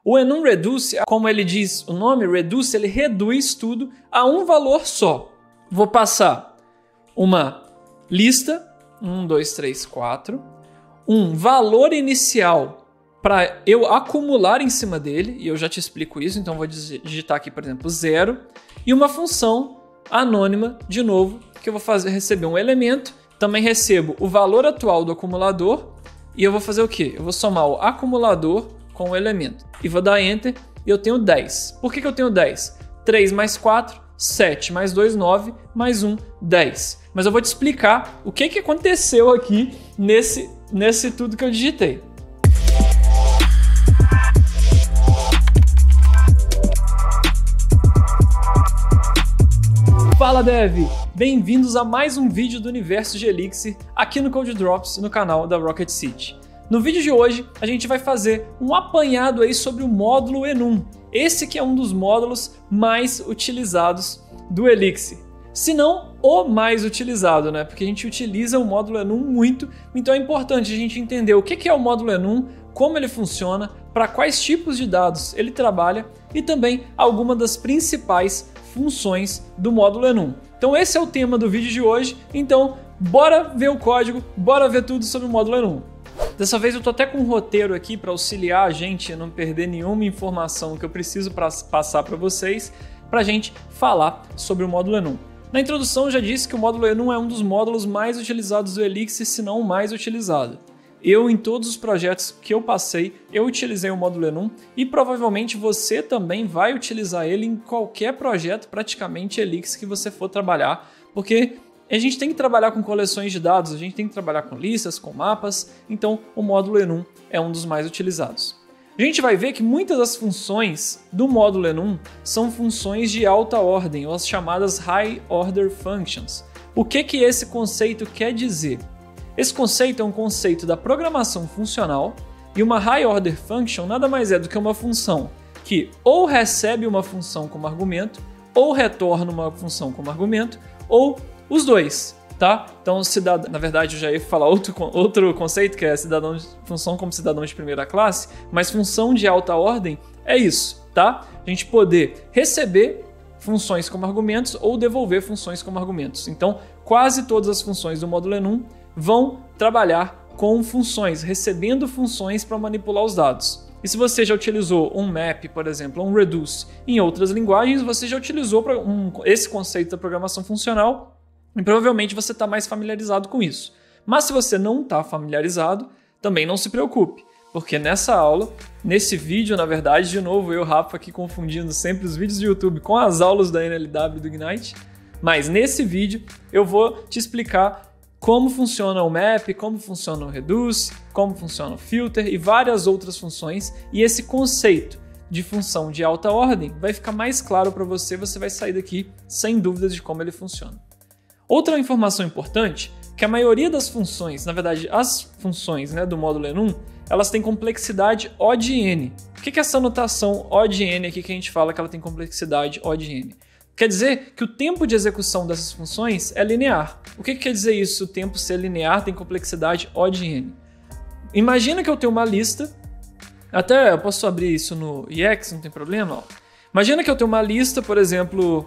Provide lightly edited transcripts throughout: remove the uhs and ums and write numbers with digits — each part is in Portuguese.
O enum reduce, como ele diz o nome, reduce, ele reduz tudo a um valor só. Vou passar uma lista, 1, 2, 3, 4, um valor inicial para eu acumular em cima dele, e eu já te explico isso, então vou digitar aqui, por exemplo, 0, e uma função anônima, de novo, que eu vou receber um elemento, também recebo o valor atual do acumulador, e eu vou fazer o quê? Eu vou somar o acumulador com o elemento. E vou dar Enter e eu tenho 10. Por que eu tenho 10? 3 mais 4, 7 mais 2, 9, mais 1, 10. Mas eu vou te explicar o que aconteceu aqui nesse tudo que eu digitei. Fala Dev! Bem-vindos a mais um vídeo do universo de Elixir aqui no Code Drops, no canal da Rocket City. No vídeo de hoje, a gente vai fazer um apanhado aí sobre o módulo enum. Esse que é um dos módulos mais utilizados do Elixir. Se não, o mais utilizado, né? Porque a gente utiliza o módulo enum muito, então é importante a gente entender o que é o módulo enum, como ele funciona, para quais tipos de dados ele trabalha e também algumas das principais funções do módulo enum. Então esse é o tema do vídeo de hoje, então bora ver o código, bora ver tudo sobre o módulo enum. Dessa vez eu tô até com um roteiro aqui para auxiliar a gente a não perder nenhuma informação que eu preciso passar para vocês, para a gente falar sobre o módulo enum. Na introdução eu já disse que o módulo enum é um dos módulos mais utilizados do Elixir, se não o mais utilizado. Em todos os projetos que eu passei, eu utilizei o módulo enum e provavelmente você também vai utilizar ele em qualquer projeto praticamente Elixir que você for trabalhar, porque a gente tem que trabalhar com coleções de dados, a gente tem que trabalhar com listas, com mapas, então o módulo enum é um dos mais utilizados. A gente vai ver que muitas das funções do módulo enum são funções de alta ordem, ou as chamadas High Order Functions. O que esse conceito quer dizer? Esse conceito é um conceito da programação funcional, e uma High Order Function nada mais é do que uma função que ou recebe uma função como argumento, ou retorna uma função como argumento, ou os dois, tá? Então, na verdade, eu já ia falar outro conceito, que é função como cidadão de primeira classe, mas função de alta ordem é isso, tá? A gente poder receber funções como argumentos ou devolver funções como argumentos. Então, quase todas as funções do módulo enum vão trabalhar com funções, recebendo funções para manipular os dados. E se você já utilizou um map, por exemplo, ou um reduce em outras linguagens, você já utilizou esse conceito da programação funcional e provavelmente você está mais familiarizado com isso. Mas se você não está familiarizado, também não se preocupe, porque nessa aula, nesse vídeo, na verdade, de novo, eu e o Rafa aqui confundindo sempre os vídeos do YouTube com as aulas da NLW do Ignite, mas nesse vídeo eu vou te explicar como funciona o map, como funciona o reduce, como funciona o filter e várias outras funções, e esse conceito de função de alta ordem vai ficar mais claro para você, você vai sair daqui sem dúvidas de como ele funciona. Outra informação importante é que a maioria das funções, na verdade as funções do módulo enum, elas têm complexidade O de n. O que é essa notação O de n aqui que a gente fala que ela tem complexidade O de n? Quer dizer que o tempo de execução dessas funções é linear. O que quer dizer isso, o tempo ser linear tem complexidade O de n? Imagina que eu tenho uma lista, até eu posso abrir isso no EX, não tem problema. Ó. Imagina que eu tenho uma lista, por exemplo,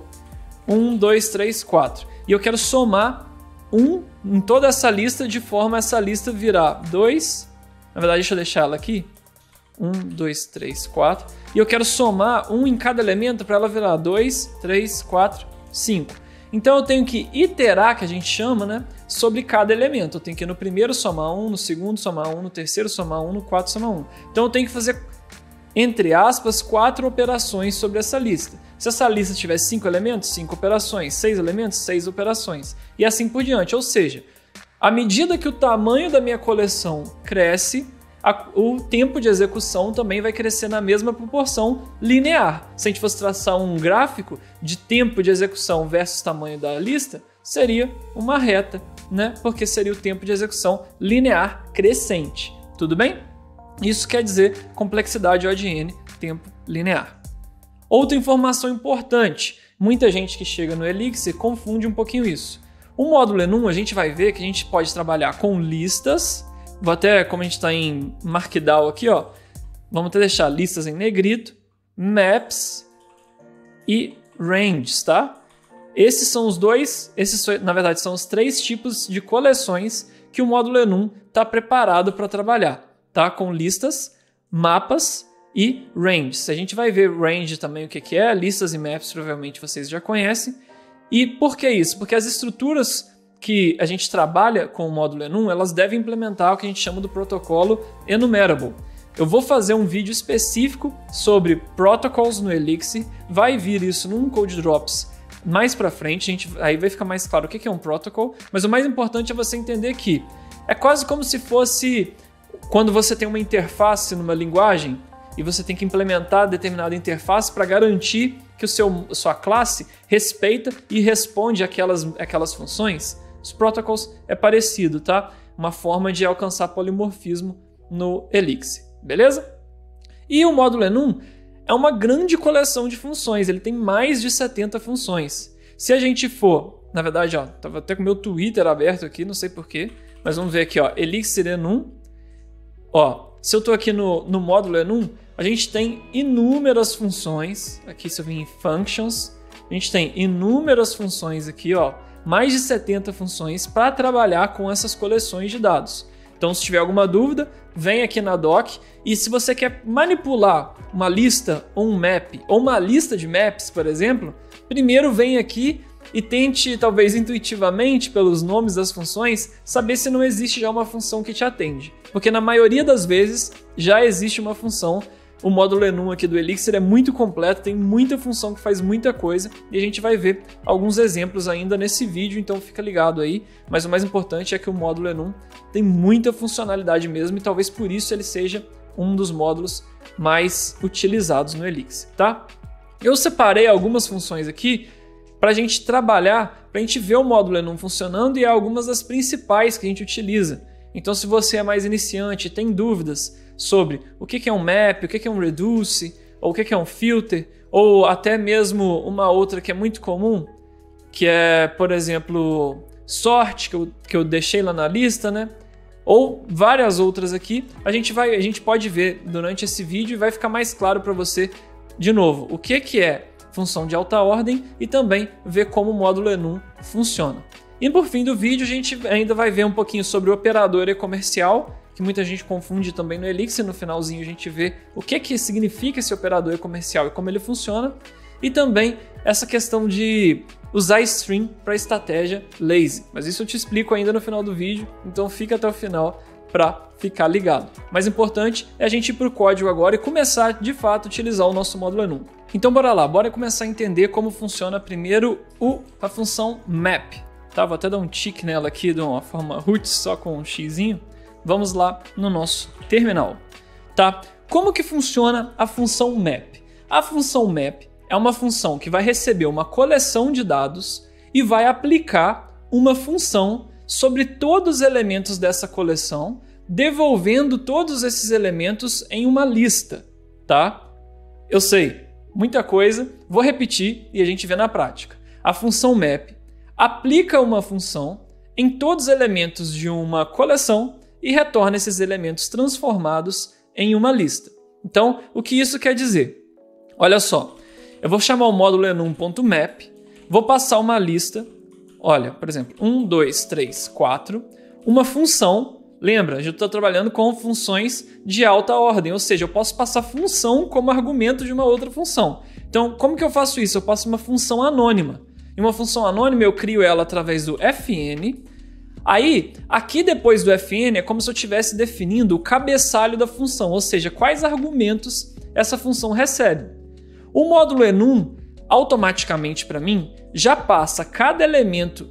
1, 2, 3, 4, e eu quero somar 1 em toda essa lista de forma a essa lista virar 2, na verdade deixa eu deixar ela aqui, 1, 2, 3, 4, e eu quero somar 1 em cada elemento para ela virar 2, 3, 4, 5. Então eu tenho que iterar, que a gente chama, sobre cada elemento. Eu tenho que ir no primeiro somar 1, no segundo somar 1, no terceiro somar 1, no quarto somar 1. Então eu tenho que fazer, entre aspas, 4 operações sobre essa lista. Se essa lista tiver 5 elementos, 5 operações, 6 elementos, 6 operações, e assim por diante. Ou seja, à medida que o tamanho da minha coleção cresce, o tempo de execução também vai crescer na mesma proporção linear. Se a gente fosse traçar um gráfico de tempo de execução versus tamanho da lista, seria uma reta, porque seria o tempo de execução linear crescente. Tudo bem? Isso quer dizer complexidade O de n, tempo linear. Outra informação importante, muita gente que chega no Elixir confunde um pouquinho isso. O módulo enum, a gente vai ver que a gente pode trabalhar com listas, vou até, como a gente está em Markdown aqui, vamos deixar listas em negrito, maps e ranges, tá? Esses são os dois, na verdade são os 3 tipos de coleções que o módulo Enum está preparado para trabalhar, tá? Com listas, mapas e ranges. A gente vai ver range também o que é, listas e maps provavelmente vocês já conhecem. E por que isso? Porque as estruturas que a gente trabalha com o módulo Enum, elas devem implementar o que a gente chama do protocolo Enumerable. Eu vou fazer um vídeo específico sobre protocols no Elixir, vai vir isso num Code Drops mais para frente, aí vai ficar mais claro o que é um protocol, mas o mais importante é você entender que é quase como se fosse quando você tem uma interface numa linguagem e você tem que implementar determinada interface para garantir que sua classe respeita e responde aquelas funções. Os protocols é parecido, tá? Uma forma de alcançar polimorfismo no Elixir, beleza? E o módulo Enum é uma grande coleção de funções, ele tem mais de 70 funções. Se a gente for, na verdade, ó, tava até com o meu Twitter aberto aqui, não sei porquê, mas vamos ver aqui, ó, Elixir Enum. Ó, se eu estou aqui no módulo Enum, a gente tem inúmeras funções. Aqui, se eu vir em Functions, a gente tem inúmeras funções aqui, ó, mais de 70 funções para trabalhar com essas coleções de dados. Então, se tiver alguma dúvida, vem aqui na doc. E se você quer manipular uma lista ou um map, ou uma lista de maps, por exemplo, primeiro vem aqui e tente, talvez intuitivamente, pelos nomes das funções, saber se não existe já uma função que te atende. Porque na maioria das vezes já existe uma função. O módulo Enum aqui do Elixir é muito completo, tem muita função que faz muita coisa e a gente vai ver alguns exemplos ainda nesse vídeo, então fica ligado aí. Mas o mais importante é que o módulo Enum tem muita funcionalidade mesmo e talvez por isso ele seja um dos módulos mais utilizados no Elixir, tá? Eu separei algumas funções aqui para a gente trabalhar, para a gente ver o módulo Enum funcionando e algumas das principais que a gente utiliza. Então, se você é mais iniciante e tem dúvidas sobre o que é um map, o que é um reduce, ou o que é um filter, ou até mesmo uma outra que é muito comum, que é, por exemplo, sort, que eu deixei lá na lista, né? Ou várias outras aqui, a gente pode ver durante esse vídeo e vai ficar mais claro para você, de novo, o que é função de alta ordem e também ver como o módulo Enum funciona. E por fim do vídeo a gente ainda vai ver um pouquinho sobre o operador e-comercial, que muita gente confunde também no Elixir. No finalzinho a gente vê o que significa esse operador e-comercial e como ele funciona. E também essa questão de usar string para estratégia lazy. Mas isso eu te explico ainda no final do vídeo, então fica até o final para ficar ligado. O mais importante é a gente ir para o código agora e começar de fato a utilizar o nosso módulo Enum. Então bora lá, bora começar a entender como funciona primeiro a função map. Tá, vou até dar um tick nela aqui de uma forma roots, só com um xizinho. Vamos lá no nosso terminal. Tá? Como que funciona a função map? A função map é uma função que vai receber uma coleção de dados e vai aplicar uma função sobre todos os elementos dessa coleção, devolvendo todos esses elementos em uma lista. Tá? Eu sei, muita coisa, vou repetir e a gente vê na prática. A função map aplica uma função em todos os elementos de uma coleção e retorna esses elementos transformados em uma lista. Então, o que isso quer dizer? Olha só, eu vou chamar o módulo enum.map, vou passar uma lista, olha, por exemplo, 1, 2, 3, 4, uma função, lembra, a gente está trabalhando com funções de alta ordem, ou seja, eu posso passar função como argumento de uma outra função. Então, como que eu faço isso? Eu passo uma função anônima. E uma função anônima eu crio ela através do fn. Aí, aqui depois do fn é como se eu estivesse definindo o cabeçalho da função, ou seja, quais argumentos essa função recebe. O módulo enum, automaticamente para mim, já passa cada elemento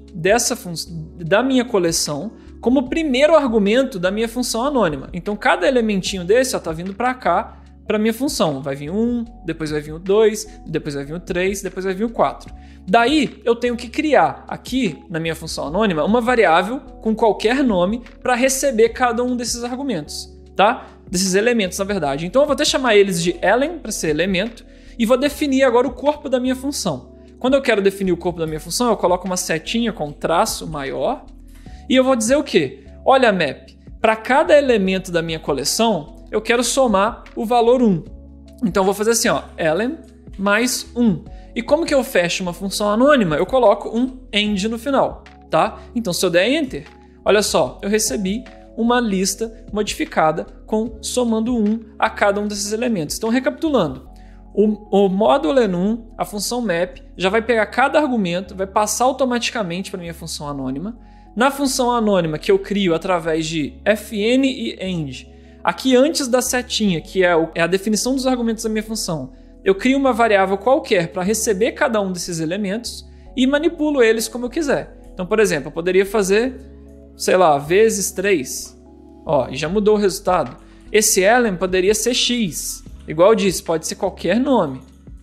da minha coleção como primeiro argumento da minha função anônima. Então, cada elementinho desse está vindo para cá, para minha função. Vai vir 1, depois vai vir o 2, depois vai vir o 3, depois vai vir o 4. Daí, eu tenho que criar aqui, na minha função anônima, uma variável com qualquer nome para receber cada um desses argumentos, tá? Desses elementos, na verdade. Então, eu vou até chamar eles de elen, para ser elemento, e vou definir agora o corpo da minha função. Quando eu quero definir o corpo da minha função, eu coloco uma setinha com traço maior, e eu vou dizer o quê? Olha, map, para cada elemento da minha coleção, eu quero somar o valor 1. Então eu vou fazer assim, ó, ln mais 1. E como que eu fecho uma função anônima? Eu coloco um end no final, tá? Então se eu der enter, olha só, eu recebi uma lista modificada somando 1 a cada um desses elementos. Então recapitulando, o módulo enum, a função map, já vai pegar cada argumento, vai passar automaticamente para a minha função anônima. Na função anônima que eu crio através de fn e end, aqui antes da setinha, que é a definição dos argumentos da minha função, eu crio uma variável qualquer para receber cada um desses elementos e manipulo eles como eu quiser. Então, por exemplo, eu poderia fazer, sei lá, vezes 3. Ó, e já mudou o resultado. Esse ln poderia ser x. Igual eu disse, pode ser qualquer nome,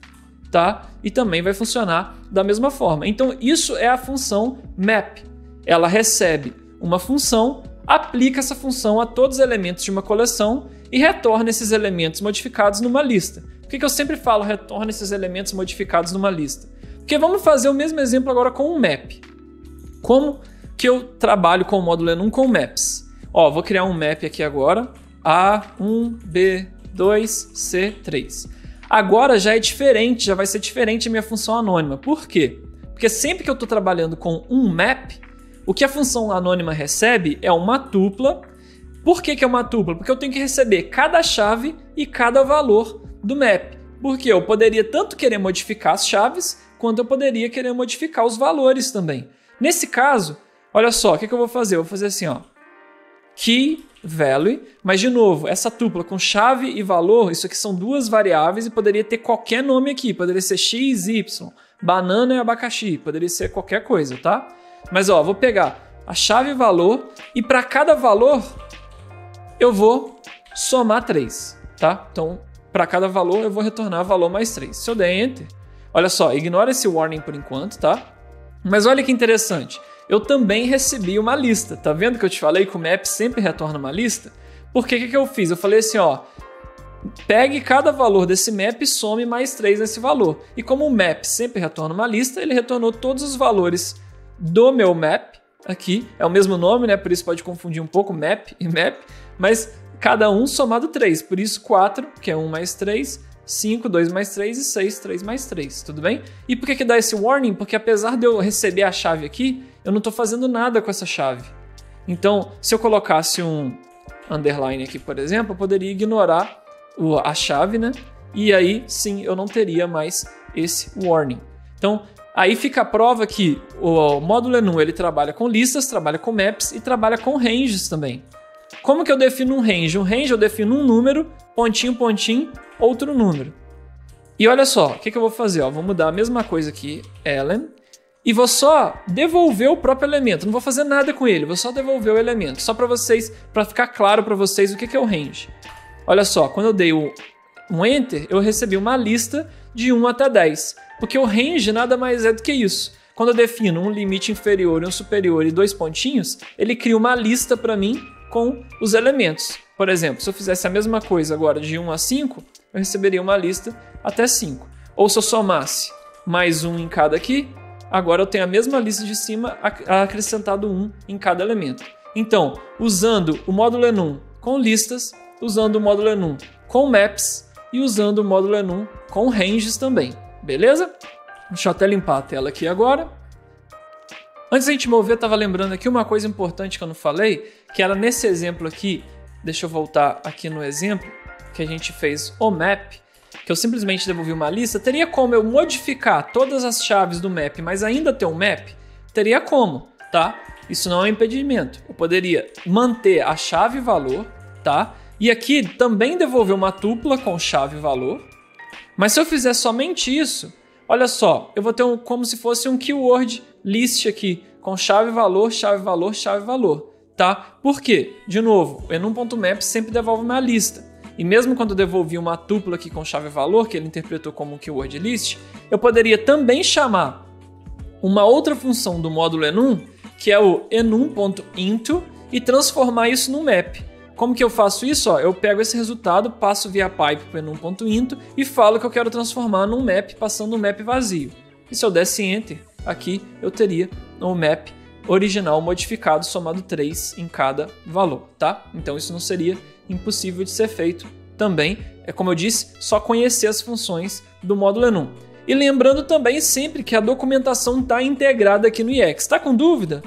tá? E também vai funcionar da mesma forma. Então, isso é a função map. Ela recebe uma função, aplica essa função a todos os elementos de uma coleção e retorna esses elementos modificados numa lista. Por que eu sempre falo retorna esses elementos modificados numa lista? Porque vamos fazer o mesmo exemplo agora com um map. Como que eu trabalho com o módulo enum com maps? Ó, vou criar um map aqui agora, A1, B2, C3. Agora já é diferente, já vai ser diferente a minha função anônima. Por quê? Porque sempre que eu estou trabalhando com um map, o que a função anônima recebe é uma tupla. Por que é uma tupla? Porque eu tenho que receber cada chave e cada valor do map. Porque eu poderia tanto querer modificar as chaves, quanto eu poderia querer modificar os valores também. Nesse caso, olha só, o que eu vou fazer? Eu vou fazer assim, ó, key value, mas de novo, essa tupla com chave e valor, isso aqui são duas variáveis e poderia ter qualquer nome aqui, poderia ser x, y, banana e abacaxi, poderia ser qualquer coisa, tá? Mas ó, vou pegar a chave e valor e para cada valor eu vou somar 3, tá? Então, para cada valor eu vou retornar valor mais 3. Se eu der enter, olha só, ignora esse warning por enquanto, tá? Mas olha que interessante. Eu também recebi uma lista. Tá vendo que eu te falei que o map sempre retorna uma lista? Porque o que eu fiz? Eu falei assim, ó, pegue cada valor desse map e some mais 3 nesse valor. E como o map sempre retorna uma lista, ele retornou todos os valores do meu map. Aqui é o mesmo nome, né? Por isso pode confundir um pouco map e map. Mas cada um somado 3. Por isso 4, que é 1 mais 3... 5, 2 mais 3 e 6, 3 mais 3, tudo bem? E por que dá esse warning? Porque apesar de eu receber a chave aqui, eu não estou fazendo nada com essa chave. Então, se eu colocasse um underline aqui, por exemplo, eu poderia ignorar a chave, né? E aí, sim, eu não teria mais esse warning. Então, aí fica a prova que o módulo enum, ele trabalha com listas, trabalha com maps e trabalha com ranges também. Como que eu defino um range? Um range eu defino um número, pontinho, pontinho, outro número. E olha só, o que eu vou fazer? Ó, vou mudar a mesma coisa aqui, ln, e vou só devolver o próprio elemento. Não vou fazer nada com ele, vou só devolver o elemento. Só para vocês, para ficar claro para vocês o que é o range. Olha só, quando eu dei um enter, eu recebi uma lista de 1 até 10. Porque o range nada mais é do que isso. Quando eu defino um limite inferior e um superior e 2 pontinhos, ele cria uma lista para mim com os elementos. Por exemplo, se eu fizesse a mesma coisa agora de 1 a 5, eu receberia uma lista até 5. Ou se eu somasse mais 1 em cada aqui, agora eu tenho a mesma lista de cima acrescentado 1 em cada elemento. Então, usando o módulo enum com listas, usando o módulo enum com maps e usando o módulo enum com ranges também. Beleza? Deixa eu até limpar a tela aqui agora. Antes da gente mover, eu estava lembrando aqui uma coisa importante que eu não falei, que era nesse exemplo aqui, deixa eu voltar aqui no exemplo, que a gente fez o map, que eu simplesmente devolvi uma lista, teria como eu modificar todas as chaves do map, mas ainda ter um map? Teria como, tá? Isso não é um impedimento. Eu poderia manter a chave e valor, tá? E aqui também devolver uma tupla com chave e valor, mas se eu fizer somente isso, olha só, eu vou ter como se fosse um keyword list aqui, com chave, valor, chave, valor, chave, valor, tá? Por quê? De novo, o enum.map sempre devolve uma lista. E mesmo quando eu devolvi uma tupla aqui com chave, valor, que ele interpretou como um keyword list, eu poderia também chamar uma outra função do módulo enum, que é o enum.into, e transformar isso num map. Como que eu faço isso? Ó, eu pego esse resultado, passo via pipe para o enum.into e falo que eu quero transformar num map, passando um map vazio. E se eu desse enter, aqui eu teria um map original modificado somado 3 em cada valor, tá? Então isso não seria impossível de ser feito também. É como eu disse, só conhecer as funções do módulo enum. E lembrando também sempre que a documentação está integrada aqui no IEX. Está com dúvida?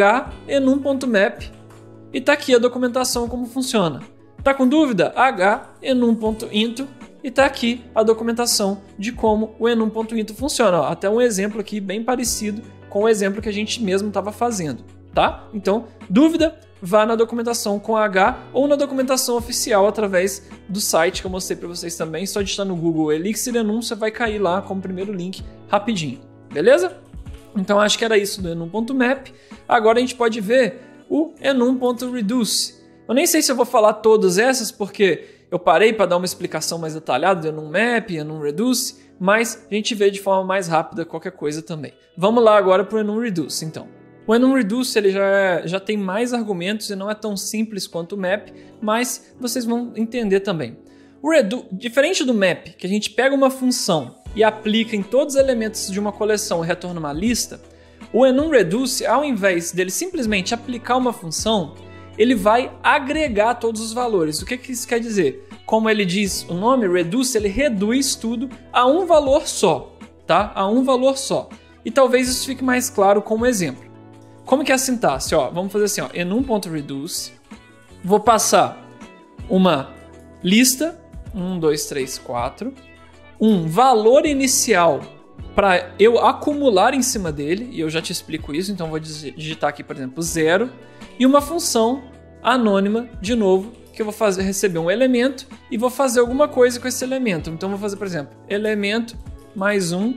h-enum.map e está aqui a documentação como funciona. Está com dúvida? h-enum.into e está aqui a documentação de como o enum.into funciona. Ó, até um exemplo aqui bem parecido com o exemplo que a gente mesmo estava fazendo. Tá? Então, dúvida? Vá na documentação com H ou na documentação oficial através do site que eu mostrei para vocês também. Só digitar no Google Elixir Enum, você vai cair lá como primeiro link rapidinho. Beleza? Então acho que era isso do enum.map. Agora a gente pode ver o enum.reduce. Eu nem sei se eu vou falar todas essas porque eu parei para dar uma explicação mais detalhada do enum.map, enum.reduce, mas a gente vê de forma mais rápida qualquer coisa também. Vamos lá agora para o enum.reduce então. O enum.reduce ele já tem mais argumentos e não é tão simples quanto o map, mas vocês vão entender também. Diferente do map, que a gente pega uma função e aplica em todos os elementos de uma coleção e retorna uma lista, o enum.reduce, ao invés dele simplesmente aplicar uma função, ele vai agregar todos os valores. O que isso quer dizer? Como ele diz o nome, reduce, ele reduz tudo a um valor só, tá? A um valor só. E talvez isso fique mais claro com um exemplo. Como que é a sintaxe? Ó, vamos fazer assim, ó, enum.reduce. Vou passar uma lista, 1, 2, 3, 4, um valor inicial para eu acumular em cima dele, e eu já te explico isso, então vou digitar aqui, por exemplo, 0, e uma função anônima, de novo, que eu vou receber um elemento e vou fazer alguma coisa com esse elemento. Então vou fazer, por exemplo, elemento mais 1,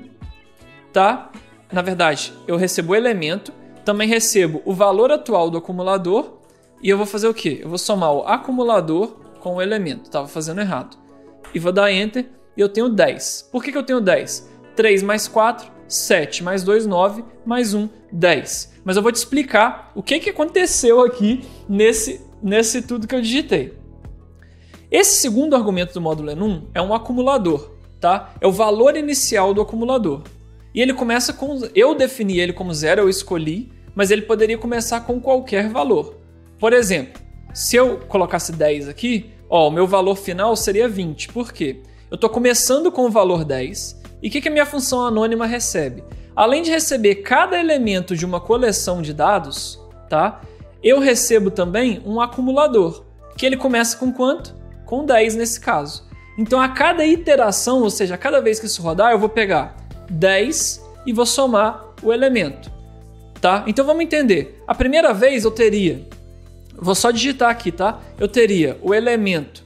tá? Na verdade, eu recebo o elemento, também recebo o valor atual do acumulador e eu vou fazer o quê? Eu vou somar o acumulador com o elemento. Estava fazendo errado. E vou dar Enter e eu tenho 10. Por que eu tenho 10? 3 mais 4, 7 mais 2, 9, mais 1, 10. Mas eu vou te explicar o que aconteceu aqui nesse tudo que eu digitei. Esse segundo argumento do módulo enum é um acumulador, tá? É o valor inicial do acumulador. E ele começa com... Eu defini ele como 0, eu escolhi, mas ele poderia começar com qualquer valor. Por exemplo, se eu colocasse 10 aqui, ó, o meu valor final seria 20. Por quê? Eu estou começando com o valor 10. E o que a minha função anônima recebe? Além de receber cada elemento de uma coleção de dados, tá? Eu recebo também um acumulador, que ele começa com quanto? Com 10 nesse caso. Então a cada iteração, ou seja, a cada vez que isso rodar, eu vou pegar 10 e vou somar o elemento, tá? Então vamos entender. A primeira vez eu teria, vou só digitar aqui, tá? Eu teria o elemento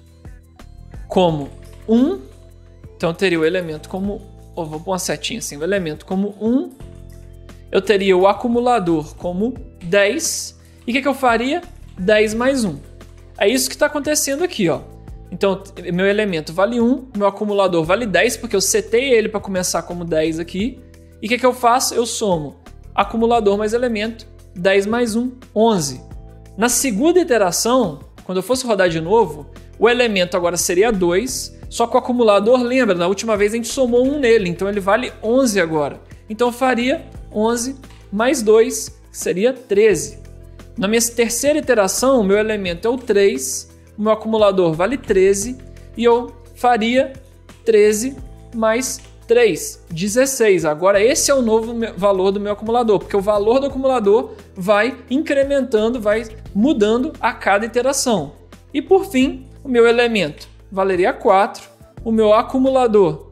como 1, então eu teria o elemento como, vou pôr uma setinha assim, o elemento como 1, eu teria o acumulador como 10, e o que eu faria? 10 mais 1. É isso que está acontecendo aqui, ó. Então, meu elemento vale 1, meu acumulador vale 10, porque eu setei ele para começar como 10 aqui. E o que eu faço? Eu somo acumulador mais elemento, 10 mais 1, 11. Na segunda iteração, quando eu fosse rodar de novo, o elemento agora seria 2, só que o acumulador, lembra, na última vez a gente somou 1 nele, então ele vale 11 agora. Então eu faria 11 mais 2, que seria 13. Na minha terceira iteração, o meu elemento é o 3, o meu acumulador vale 13 e eu faria 13 mais 3, 16. Agora esse é o novo valor do meu acumulador, porque o valor do acumulador vai incrementando, vai mudando a cada iteração. E por fim, o meu elemento valeria 4, o meu acumulador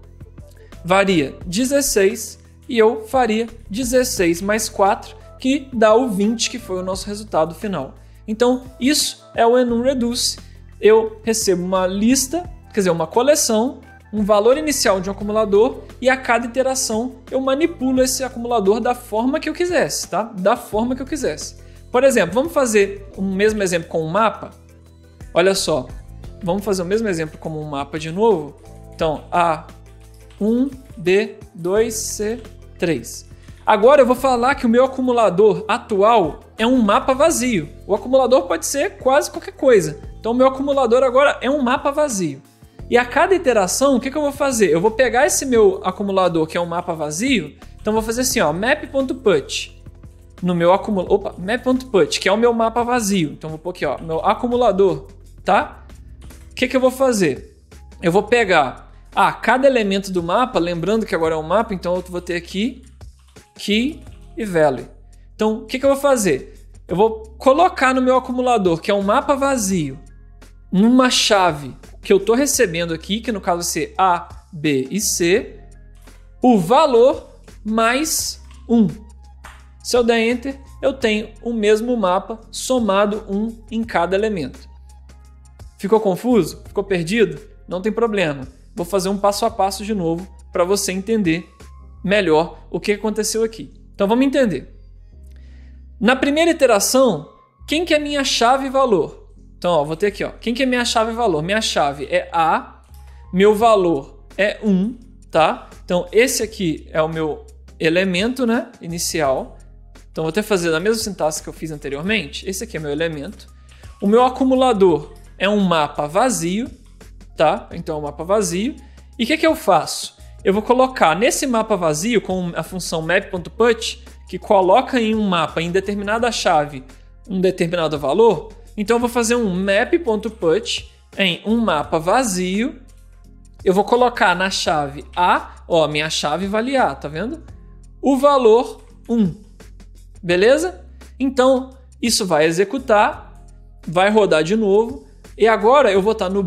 varia 16 e eu faria 16 mais 4, que dá o 20, que foi o nosso resultado final. Então isso é o enum.reduce. Eu recebo uma lista, quer dizer, uma coleção, um valor inicial de um acumulador e a cada iteração eu manipulo esse acumulador da forma que eu quisesse, tá? Da forma que eu quisesse. Por exemplo, vamos fazer o mesmo exemplo com um mapa? Olha só, vamos fazer o mesmo exemplo como um mapa de novo? Então, A1, B2, C3. Agora eu vou falar que o meu acumulador atual é um mapa vazio. O acumulador pode ser quase qualquer coisa. Então o meu acumulador agora é um mapa vazio. E a cada iteração, o que eu vou fazer? Eu vou pegar esse meu acumulador, que é um mapa vazio, então eu vou fazer assim, ó, map.put no meu acumulador, map.put, que é o meu mapa vazio. Então eu vou pôr aqui, ó, meu acumulador, tá? o que eu vou fazer? Eu vou pegar cada elemento do mapa, lembrando que agora é um mapa, então eu vou ter aqui key e value. Então, o que eu vou fazer? Eu vou colocar no meu acumulador, que é um mapa vazio, numa chave que eu estou recebendo aqui, que no caso vai ser A, B e C, o valor mais 1. Se eu der Enter, eu tenho o mesmo mapa somado 1 em cada elemento. Ficou confuso? Ficou perdido? Não tem problema. Vou fazer um passo a passo de novo para você entender melhor o que aconteceu aqui. Então vamos entender. Na primeira iteração, quem que é minha chave valor? Então, vou ter aqui, quem que é minha chave valor? Minha chave é A, meu valor é 1, tá? Então, esse aqui é o meu elemento, né, inicial. Então, vou até fazer a mesma sintaxe que eu fiz anteriormente. Esse aqui é meu elemento. O meu acumulador é um mapa vazio, tá? Então, é um mapa vazio. E o que eu faço? Eu vou colocar nesse mapa vazio, com a função map.put, que coloca em um mapa, em determinada chave, um determinado valor. Então, eu vou fazer um map.put em um mapa vazio. Eu vou colocar na chave A, minha chave vale A, tá vendo? O valor 1. Beleza? Então, isso vai executar, vai rodar de novo. E agora eu vou estar no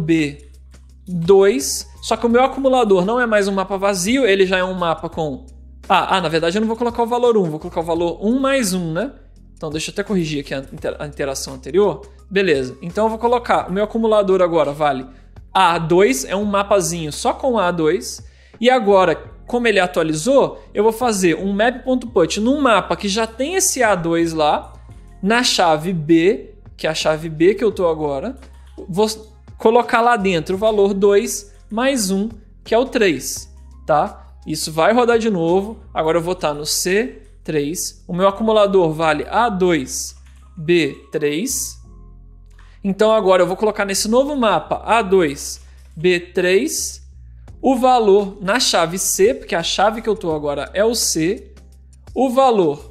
B2, só que o meu acumulador não é mais um mapa vazio, ele já é um mapa com... na verdade eu não vou colocar o valor 1, vou colocar o valor 1 mais 1, né? Então deixa eu até corrigir aqui a interação anterior. Beleza, então eu vou colocar, o meu acumulador agora vale A2, é um mapazinho só com A2. E agora, como ele atualizou, eu vou fazer um map.put num mapa que já tem esse A2 lá, na chave B, que é a chave B que eu estou agora. Vou colocar lá dentro o valor 2 mais 1, que é o 3, tá? Isso vai rodar de novo. Agora eu vou estar no C3. O meu acumulador vale A2, B3. Então agora eu vou colocar nesse novo mapa A2, B3. O valor na chave C, porque a chave que eu estou agora é o C. O valor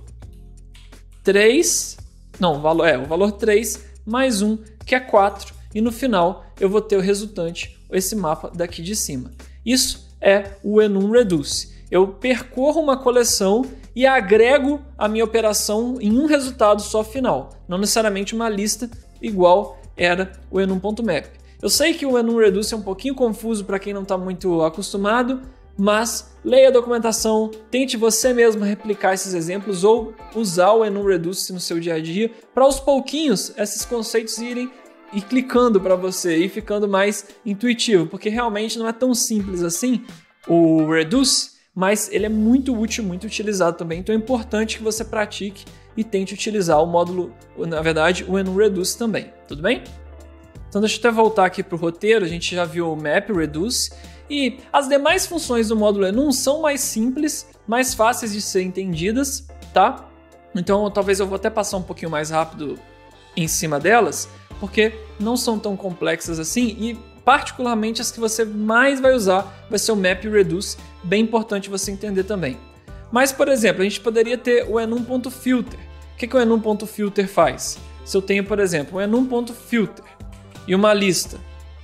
3. Não, o valor 3 mais 1, que é 4. E no final eu vou ter o resultante, esse mapa daqui de cima. Isso é o enum reduce. Eu percorro uma coleção e agrego a minha operação em um resultado só final, não necessariamente uma lista igual era o enum.map. Eu sei que o enum reduce é um pouquinho confuso para quem não está muito acostumado, mas leia a documentação, tente você mesmo replicar esses exemplos ou usar o enum reduce no seu dia a dia para aos pouquinhos esses conceitos irem e clicando para você e ficando mais intuitivo, porque realmente não é tão simples assim o reduce, mas ele é muito útil, muito utilizado também, então é importante que você pratique e tente utilizar o módulo, na verdade, o enum reduce também, tudo bem? Então deixa eu até voltar aqui para o roteiro, a gente já viu o map, reduce, e as demais funções do módulo enum são mais simples, mais fáceis de ser entendidas, tá? Então talvez eu vou até passar um pouquinho mais rápido em cima delas, porque não são tão complexas assim e particularmente as que você mais vai usar vai ser o map e o reduce, bem importante você entender também. Mas, por exemplo, a gente poderia ter o enum.filter. O que o enum.filter faz? Se eu tenho, por exemplo, o enum.filter e uma lista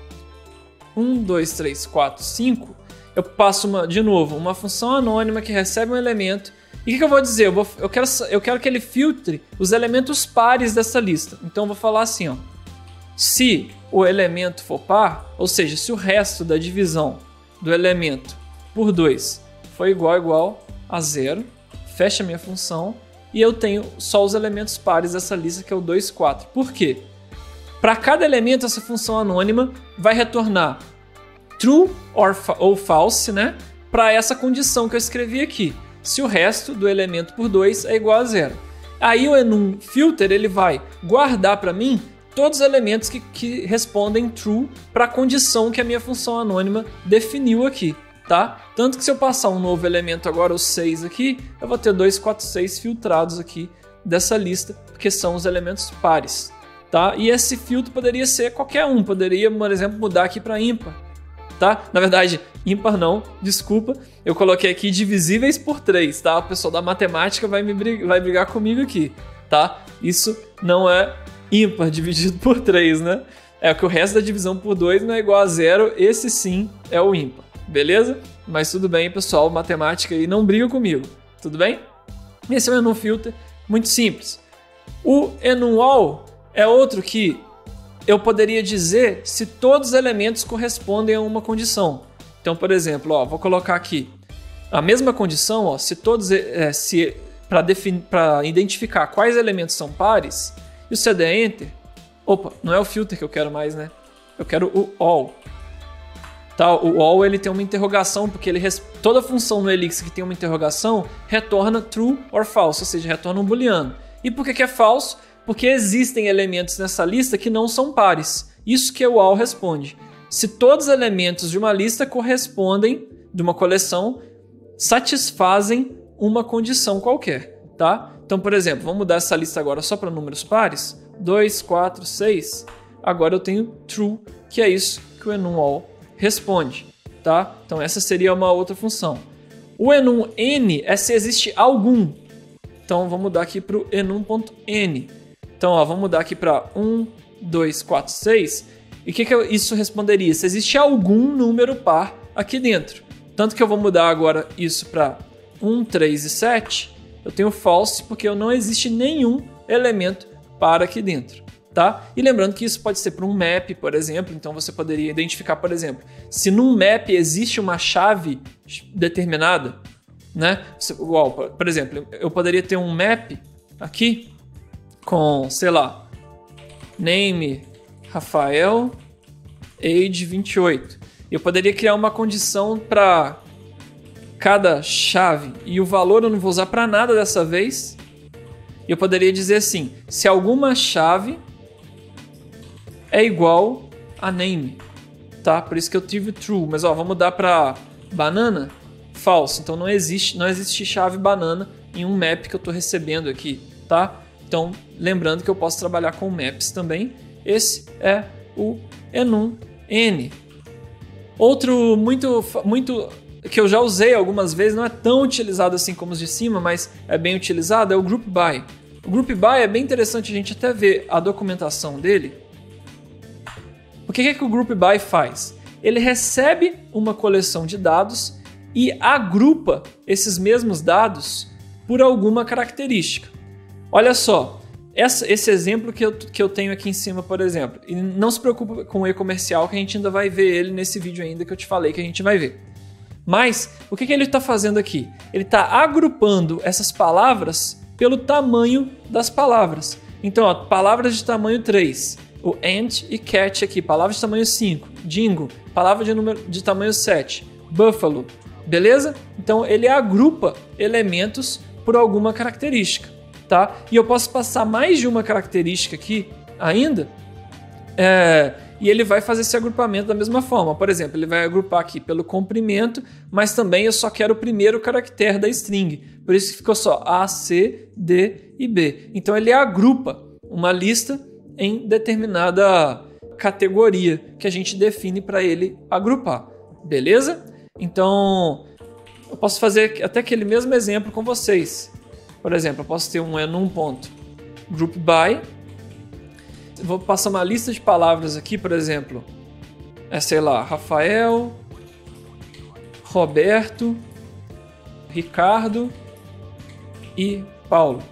1, 2, 3, 4, 5, eu passo de novo uma função anônima que recebe um elemento. E o que eu vou dizer? Eu quero que ele filtre os elementos pares dessa lista. Então eu vou falar assim, se o elemento for par, ou seja, se o resto da divisão do elemento por 2 for igual a 0, fecha a minha função e eu tenho só os elementos pares dessa lista, que é o 2, 4. Por quê? Para cada elemento, essa função anônima vai retornar true ou false, né? Para essa condição que eu escrevi aqui. Se o resto do elemento por 2 é igual a 0. Aí o enum filter ele vai guardar para mim todos os elementos que respondem true para a condição que a minha função anônima definiu aqui, tá? Tanto que se eu passar um novo elemento agora, o 6 aqui, eu vou ter 2, 4, 6 filtrados aqui dessa lista, porque são os elementos pares, tá? E esse filtro poderia ser qualquer um, poderia, por exemplo, mudar aqui para ímpar, tá? Na verdade, ímpar não, desculpa, eu coloquei aqui divisíveis por 3, tá? O pessoal da matemática vai brigar comigo aqui, tá? Isso não é ímpar dividido por 3, né? É que o resto da divisão por 2 não é igual a 0, esse sim é o ímpar, beleza? Mas tudo bem, pessoal, matemática aí não briga comigo, tudo bem? Esse é o enum filter, muito simples. O enum all é outro que eu poderia dizer se todos os elementos correspondem a uma condição. Então, por exemplo, ó, vou colocar aqui a mesma condição, ó, se todos, para identificar quais elementos são pares, e se eu der Enter, opa, não é o filter que eu quero mais, né? Eu quero o all. Tá, o all ele tem uma interrogação, porque toda função no Elixir que tem uma interrogação retorna true or false, ou seja, retorna um booleano. E por que é falso? Porque existem elementos nessa lista que não são pares. Isso que o all responde. Se todos os elementos de uma lista correspondem, de uma coleção, satisfazem uma condição qualquer, tá? Então, por exemplo, vamos mudar essa lista agora só para números pares. 2, 4, 6. Agora eu tenho true, que é isso que o enum all responde, tá? Então essa seria uma outra função. O enum n é se existe algum. Então vamos mudar aqui para o enum.n. Então ó, vamos mudar aqui para 1, 2, 4, 6. E o que isso responderia? Se existe algum número par aqui dentro. Tanto que eu vou mudar agora isso para 1, 3 e 7. Eu tenho false porque não existe nenhum elemento par aqui dentro. Tá? E lembrando que isso pode ser para um map, por exemplo, então você poderia identificar, por exemplo, se num map existe uma chave determinada, né? Por exemplo, eu poderia ter um map aqui com, sei lá, name Rafael, age 28. Eu poderia criar uma condição para cada chave e o valor eu não vou usar para nada dessa vez. Eu poderia dizer assim, se alguma chave é igual a name, tá? Por isso que eu tive true, mas ó, vamos mudar para banana, false. Então não existe chave banana em um map que eu estou recebendo aqui, tá? Então lembrando que eu posso trabalhar com maps também. Esse é o enum n. Outro muito que eu já usei algumas vezes, não é tão utilizado assim como os de cima, mas é bem utilizado, é o group by. O group by é bem interessante a gente até ver a documentação dele. O que o Group By faz? Ele recebe uma coleção de dados e agrupa esses mesmos dados por alguma característica. Olha só, esse exemplo que eu tenho aqui em cima, por exemplo, e não se preocupe com o e-comercial, que a gente ainda vai ver ele nesse vídeo ainda que eu te falei que a gente vai ver. Mas, o que ele está fazendo aqui? Ele está agrupando essas palavras pelo tamanho das palavras. Então, ó, palavras de tamanho 3. O ant e cat aqui, palavra de tamanho 5. Dingo, palavra de tamanho 7. Buffalo, beleza? Então ele agrupa elementos por alguma característica, tá? E eu posso passar mais de uma característica aqui ainda, e ele vai fazer esse agrupamento da mesma forma. Por exemplo, ele vai agrupar aqui pelo comprimento, mas também eu só quero o primeiro caractere da string. Por isso que ficou só A, C, D e B. Então ele agrupa uma lista em determinada categoria que a gente define para ele agrupar, beleza? Então, eu posso fazer até aquele mesmo exemplo com vocês. Por exemplo, eu posso ter um enum.groupBy. Vou passar uma lista de palavras aqui, por exemplo, sei lá, Rafael, Roberto, Ricardo e Paulo,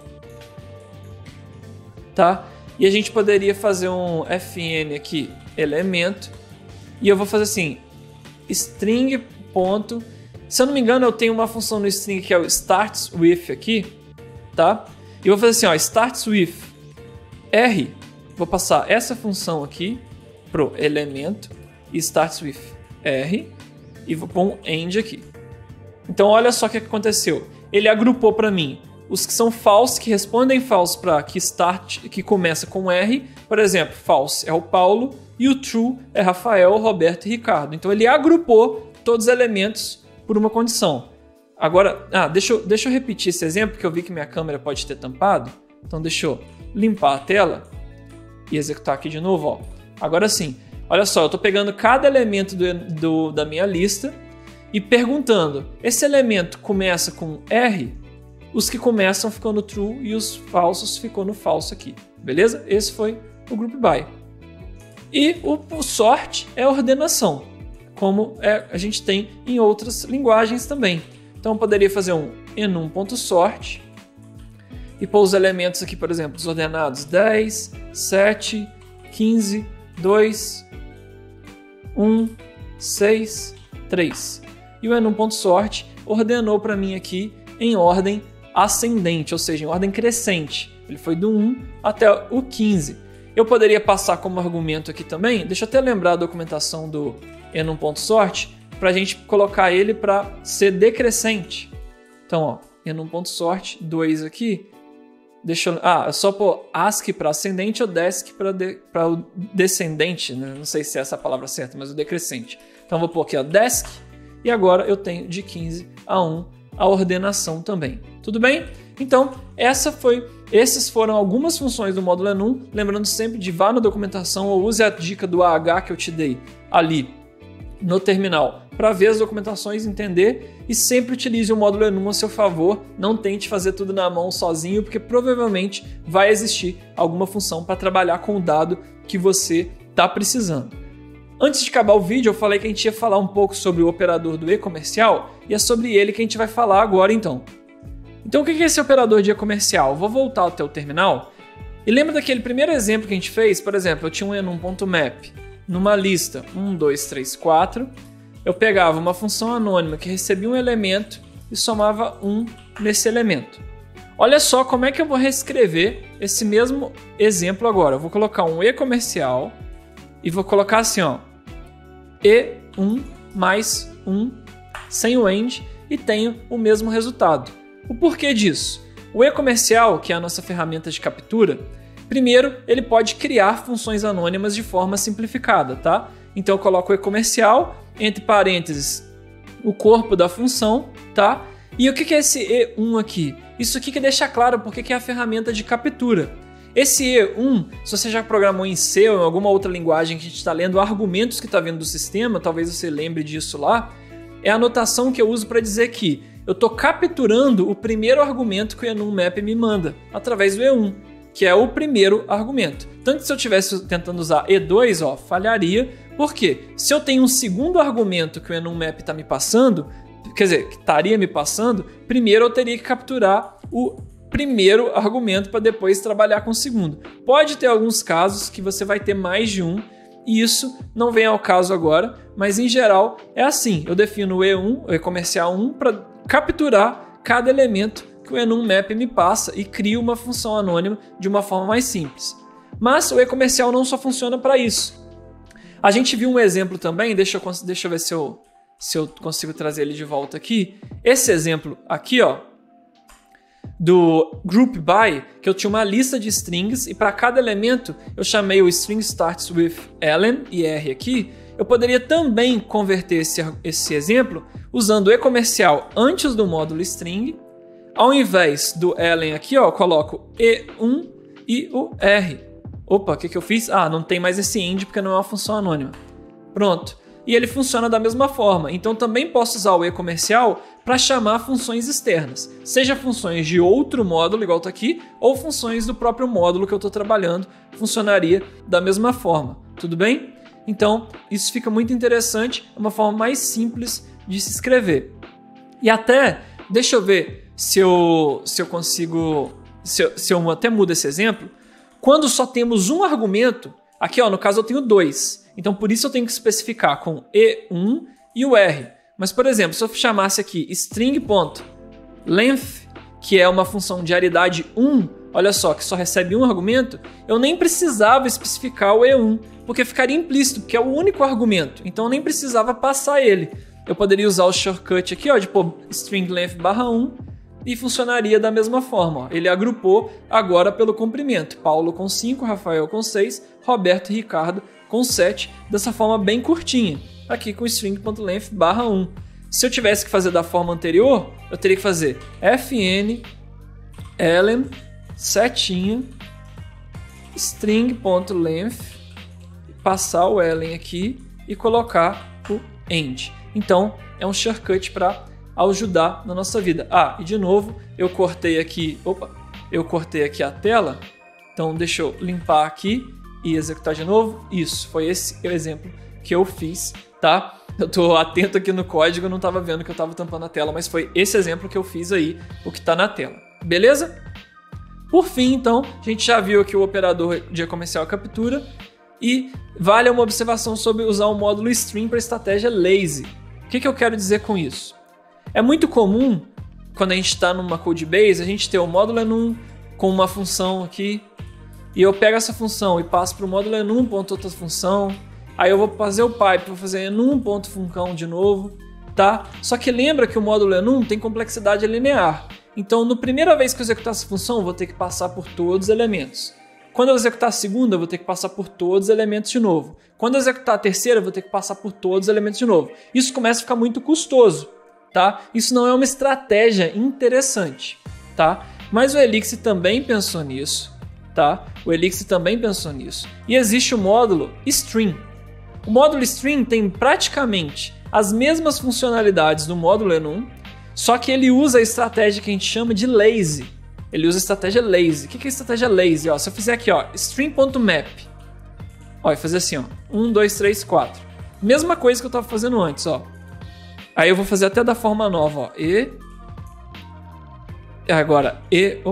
tá? E a gente poderia fazer um fn aqui, elemento, e eu vou fazer assim, string ponto, se eu não me engano eu tenho uma função no string que é o starts with aqui, tá? E eu vou fazer assim, ó, starts with r, vou passar essa função aqui pro elemento, e starts with r, e vou pôr um end aqui. Então olha só o que aconteceu, ele agrupou para mim os que são false, que respondem false para que começa com R, por exemplo, false é o Paulo e o true é Rafael, Roberto e Ricardo. Então ele agrupou todos os elementos por uma condição. Agora, deixa eu repetir esse exemplo, porque eu vi que minha câmera pode ter tampado. Então deixa eu limpar a tela e executar aqui de novo. Ó. Agora sim, olha só, eu estou pegando cada elemento da minha lista e perguntando, esse elemento começa com R? Os que começam ficam no true e os falsos ficam no falso aqui, beleza? Esse foi o group by. E o sort é ordenação, como a gente tem em outras linguagens também. Então eu poderia fazer um enum.sort e pôr os elementos aqui, por exemplo, os ordenados 10, 7, 15, 2, 1, 6, 3. E o enum.sort ordenou para mim aqui em ordem ascendente, ou seja, em ordem crescente. Ele foi do 1 até o 15. Eu poderia passar como argumento aqui também, deixa eu até lembrar a documentação do enum.sort, para a gente colocar ele para ser decrescente. Então, ó, enum.sort 2 aqui, é só pôr ASCII para ascendente ou DESC para o descendente, né? Não sei se é essa a palavra certa, mas o decrescente. Então vou pôr aqui, ó, DESC, e agora eu tenho de 15 a 1 a ordenação também. Tudo bem? Então, essas foram algumas funções do módulo enum. Lembrando sempre de vá na documentação ou use a dica do AH que eu te dei ali no terminal para ver as documentações, entender, e sempre utilize o módulo enum a seu favor. Não tente fazer tudo na mão sozinho, porque provavelmente vai existir alguma função para trabalhar com o dado que você está precisando. Antes de acabar o vídeo, eu falei que a gente ia falar um pouco sobre o operador do e-comercial, e é sobre ele que a gente vai falar agora então. Então o que é esse operador de e-comercial? Eu vou voltar até o terminal e lembra daquele primeiro exemplo que a gente fez? Por exemplo, eu tinha um enum.map numa lista 1, 2, 3, 4. Eu pegava uma função anônima que recebia um elemento e somava 1 nesse elemento. Olha só como é que eu vou reescrever esse mesmo exemplo agora. Eu vou colocar um e-comercial e vou colocar assim, ó, E1 mais 1 sem o AND e tenho o mesmo resultado. O porquê disso? O e-comercial, que é a nossa ferramenta de captura, primeiro ele pode criar funções anônimas de forma simplificada, tá? Então eu coloco o e-comercial, entre parênteses, o corpo da função, tá? E o que é esse E1 aqui? Isso aqui que deixa claro porque que é a ferramenta de captura. Esse E1, se você já programou em C ou em alguma outra linguagem que a gente está lendo argumentos que está vindo do sistema, talvez você lembre disso lá, é a anotação que eu uso para dizer que eu estou capturando o primeiro argumento que o enum.map me manda, através do E1, que é o primeiro argumento. Tanto que se eu estivesse tentando usar E2, ó, falharia, porque se eu tenho um segundo argumento que o enum.map está me passando, quer dizer, que estaria me passando, primeiro eu teria que capturar o primeiro argumento para depois trabalhar com o segundo. Pode ter alguns casos que você vai ter mais de um, e isso não vem ao caso agora, mas em geral é assim. Eu defino o E1, o e-comercial 1, para capturar cada elemento que o enum.map me passa e crio uma função anônima de uma forma mais simples. Mas o e-comercial não só funciona para isso. A gente viu um exemplo também, deixa eu ver se eu consigo trazer ele de volta aqui. Esse exemplo aqui, ó, do group by, que eu tinha uma lista de strings e para cada elemento eu chamei o string starts with Ellen e R aqui. Eu poderia também converter esse exemplo usando o e-comercial antes do módulo string. Ao invés do Ellen aqui, ó, eu coloco E1 e o R. Opa, o que eu fiz? Ah, não tem mais esse end porque não é uma função anônima. Pronto. E ele funciona da mesma forma. Então também posso usar o e-comercial para chamar funções externas. Seja funções de outro módulo, igual está aqui, ou funções do próprio módulo que eu estou trabalhando. Funcionaria da mesma forma. Tudo bem? Então, isso fica muito interessante. É uma forma mais simples de se escrever. E até, deixa eu ver se eu consigo... Se eu até mudo esse exemplo. Quando só temos um argumento, aqui ó, no caso eu tenho 2. Então por isso eu tenho que especificar com E1 e o R. Mas por exemplo, se eu chamasse aqui string.length, que é uma função de aridade 1, olha só, que só recebe um argumento, eu nem precisava especificar o E1, porque ficaria implícito, porque é o único argumento. Então eu nem precisava passar ele. Eu poderia usar o shortcut aqui, ó, de pôr string.length /1, e funcionaria da mesma forma. Ó. Ele agrupou agora pelo comprimento. Paulo com 5, Rafael com 6, Roberto e Ricardo com 7, dessa forma bem curtinha. Aqui com string.length /1. Se eu tivesse que fazer da forma anterior, eu teria que fazer fn ellen setinha string.length, passar o ellen aqui e colocar o end. Então, é um shortcut para ajudar na nossa vida. Ah, e de novo, eu cortei aqui a tela. Então, deixa eu limpar aqui e executar de novo. Isso, foi esse o exemplo que eu fiz, tá? Eu tô atento aqui no código, eu não tava vendo que eu tava tampando a tela, mas foi esse exemplo que eu fiz aí, o que tá na tela. Beleza? Por fim, então, a gente já viu aqui o operador de comercial captura e vale uma observação sobre usar o módulo string para estratégia lazy. O que eu quero dizer com isso? É muito comum, quando a gente está numa codebase, a gente ter o módulo enum com uma função aqui, e eu pego essa função e passo para o módulo enum ponto outra função, aí eu vou fazer o pipe, vou fazer enum ponto funcão de novo, tá? Só que lembra que o módulo enum tem complexidade linear. Então, na primeira vez que eu executar essa função, eu vou ter que passar por todos os elementos. Quando eu executar a segunda, eu vou ter que passar por todos os elementos de novo. Quando eu executar a terceira, eu vou ter que passar por todos os elementos de novo. Isso começa a ficar muito custoso, tá? Isso não é uma estratégia interessante, tá? Mas o Elixir também pensou nisso, tá? O Elixir também pensou nisso. E existe o módulo string. O módulo string tem praticamente as mesmas funcionalidades do módulo enum, só que ele usa a estratégia que a gente chama de lazy. Ele usa a estratégia lazy. O que é a estratégia lazy? Ó, se eu fizer aqui, ó, string.map, ó, e fazer assim, ó, 1, 2, 3, 4. Mesma coisa que eu estava fazendo antes, ó. Aí eu vou fazer até da forma nova, ó, agora,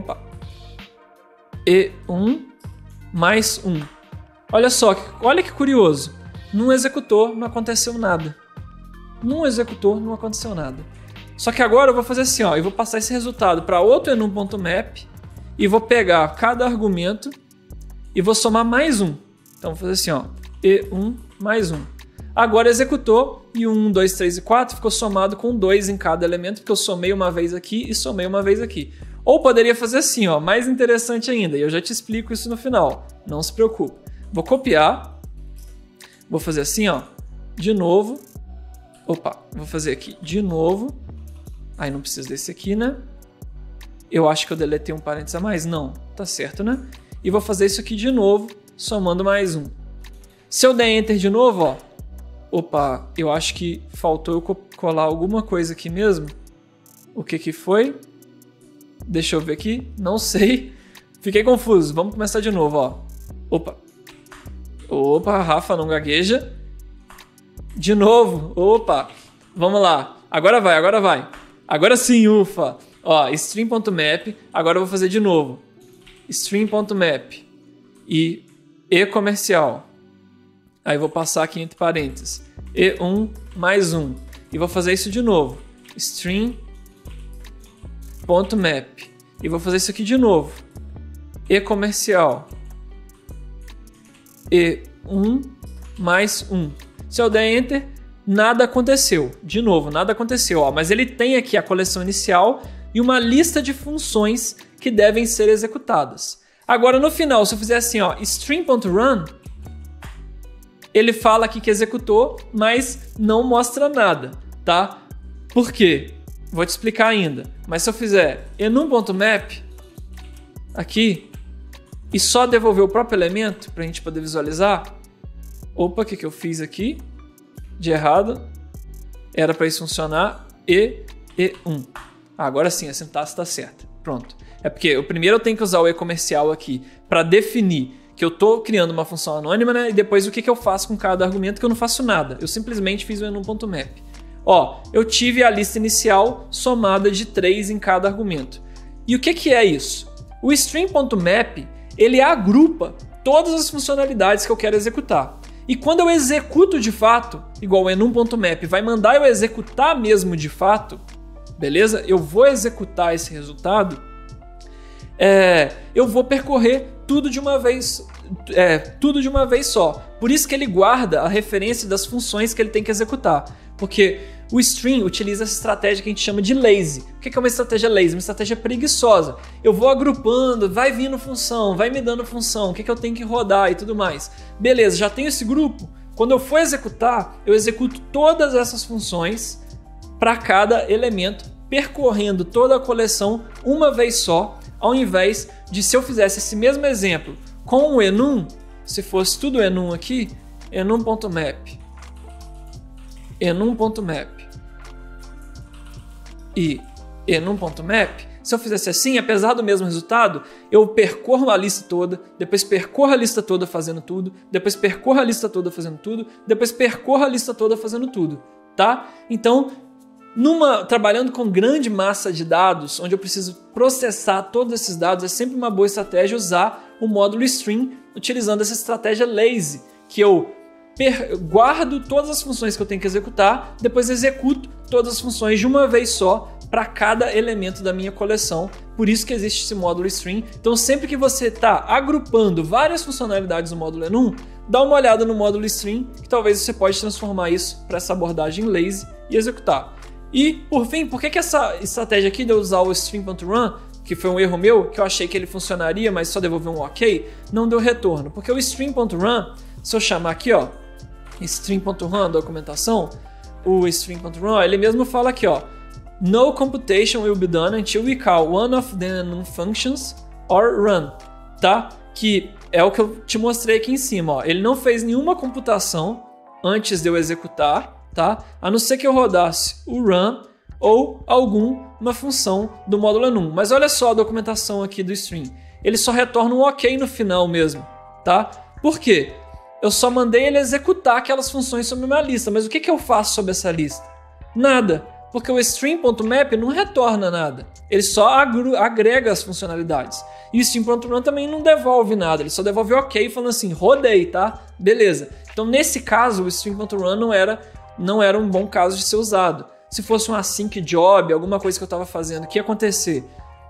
E1 mais 1. Olha só, olha que curioso. Não executou, não aconteceu nada. Não executou, não aconteceu nada. Só que agora eu vou fazer assim, ó, eu vou passar esse resultado para outro enum.map e vou pegar cada argumento e vou somar mais um. Então vou fazer assim, ó, E1 mais 1. Agora executou e 1, 2, 3 e 4 ficou somado com 2 em cada elemento, porque eu somei uma vez aqui e somei uma vez aqui. Ou poderia fazer assim, ó, mais interessante ainda, e eu já te explico isso no final, não se preocupe. Vou copiar, vou fazer assim, ó, de novo, vou fazer aqui de novo. Aí não precisa desse aqui, né? Eu acho que eu deletei um parênteses a mais. Não, tá certo, né? E vou fazer isso aqui de novo, somando mais um. Se eu der Enter de novo, ó. Eu acho que faltou eu colar alguma coisa aqui mesmo. O que foi? Deixa eu ver aqui. Não sei. Fiquei confuso. Vamos começar de novo, ó. Rafa, não gagueja. De novo. Vamos lá. Agora vai. Agora sim, ufa! Ó, string.map, agora eu vou fazer de novo. String.map e comercial. Aí vou passar aqui entre parênteses. E1 mais 1. E vou fazer isso de novo. String.map. E vou fazer isso aqui de novo. E comercial. E1 mais 1. Se eu der Enter, nada aconteceu. De novo, nada aconteceu. Ó, mas ele tem aqui a coleção inicial e uma lista de funções que devem ser executadas. Agora, no final, se eu fizer assim, ó, string.run, ele fala aqui que executou, mas não mostra nada, tá? Por quê? Vou te explicar ainda. Mas se eu fizer enum.map aqui e só devolver o próprio elemento para a gente poder visualizar, o que eu fiz aqui? De errado, era para isso funcionar, E1. Agora sim, a sintaxe está certa. Pronto. É porque o primeiro eu tenho que usar o e-comercial aqui para definir que eu estou criando uma função anônima, né? E depois o que eu faço com cada argumento, que eu não faço nada. Eu simplesmente fiz o enum.map. Ó, eu tive a lista inicial somada de 3 em cada argumento. E o que é isso? O string.map, ele agrupa todas as funcionalidades que eu quero executar. E quando eu executo de fato, igual o enum.map vai mandar eu executar mesmo de fato, beleza? Eu vou executar esse resultado, eu vou percorrer tudo de uma vez só. Por isso que ele guarda a referência das funções que ele tem que executar. Porque o string utiliza essa estratégia que a gente chama de lazy. O que é uma estratégia lazy? Uma estratégia preguiçosa. Eu vou agrupando, vai vindo função, vai me dando função, o que eu tenho que rodar e tudo mais. Beleza, já tenho esse grupo. Quando eu for executar, eu executo todas essas funções para cada elemento, percorrendo toda a coleção uma vez só, ao invés de, se eu fizesse esse mesmo exemplo com o enum, se fosse tudo enum aqui, enum.map, enum.map e enum.map, Se eu fizesse assim, apesar do mesmo resultado, eu percorro a lista toda, depois percorro a lista toda fazendo tudo, depois percorro a lista toda fazendo tudo, depois percorro a lista toda fazendo tudo, tá? Então, trabalhando com grande massa de dados, onde eu preciso processar todos esses dados, é sempre uma boa estratégia usar o módulo stream, utilizando essa estratégia lazy, que eu guardo todas as funções que eu tenho que executar, depois executo todas as funções de uma vez só para cada elemento da minha coleção. Por isso que existe esse módulo stream. Então sempre que você está agrupando várias funcionalidades no módulo enum, dá uma olhada no módulo stream, que talvez você pode transformar isso para essa abordagem lazy e executar. E, por fim, por que essa estratégia aqui de eu usar o string.run, que foi um erro meu, que eu achei que ele funcionaria, mas só devolveu um ok, não deu retorno? Porque o string.run, se eu chamar aqui, ó, string.run, documentação, o string.run, ele mesmo fala aqui, ó, no computation will be done until we call one of the enum functions or run, tá? Que é o que eu te mostrei aqui em cima, ó. Ele não fez nenhuma computação antes de eu executar, tá? A não ser que eu rodasse o run ou alguma função do módulo enum. Mas olha só a documentação aqui do string. Ele só retorna um ok no final mesmo, tá? Por quê? Eu só mandei ele executar aquelas funções sobre uma lista. Mas o que eu faço sobre essa lista? Nada. Porque o string.map não retorna nada. Ele só agrega as funcionalidades. E o string.run também não devolve nada. Ele só devolve ok falando assim, rodei, tá? Beleza. Então nesse caso o string.run não era um bom caso de ser usado. Se fosse um async job, alguma coisa que eu estava fazendo, o que ia acontecer?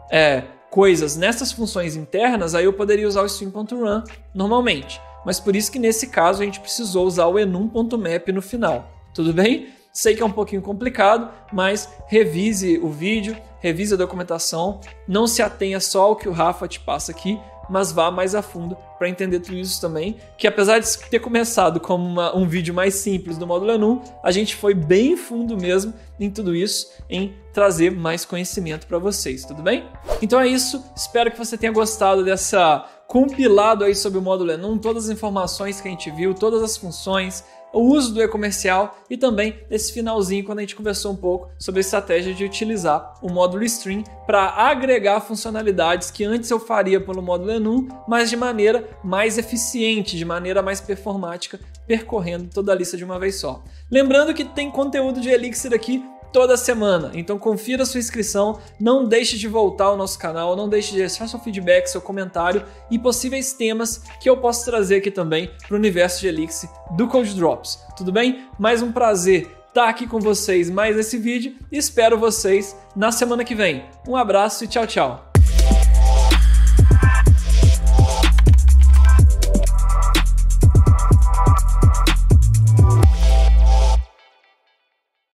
Coisas nessas funções internas, aí eu poderia usar o string.run normalmente. Mas por isso que nesse caso a gente precisou usar o enum.map no final. Tudo bem? Sei que é um pouquinho complicado, mas revise o vídeo, revise a documentação, não se atenha só ao que o Rafa te passa aqui, mas vá mais a fundo para entender tudo isso também, que apesar de ter começado como um vídeo mais simples do módulo enum, a gente foi bem fundo mesmo em tudo isso, em trazer mais conhecimento para vocês, tudo bem? Então é isso, espero que você tenha gostado dessa compilado aí sobre o módulo enum, todas as informações que a gente viu, todas as funções, o uso do e-comercial e também desse finalzinho quando a gente conversou um pouco sobre a estratégia de utilizar o módulo stream para agregar funcionalidades que antes eu faria pelo módulo enum, mas de maneira mais eficiente, de maneira mais performática, percorrendo toda a lista de uma vez só. Lembrando que tem conteúdo de Elixir aqui toda semana, então confira a sua inscrição, não deixe de voltar ao nosso canal, não deixe de deixar seu feedback, seu comentário e possíveis temas que eu posso trazer aqui também para o universo de Elixir do Code Drops, tudo bem? Mais um prazer estar aqui com vocês mais nesse vídeo e espero vocês na semana que vem. Um abraço e tchau, tchau!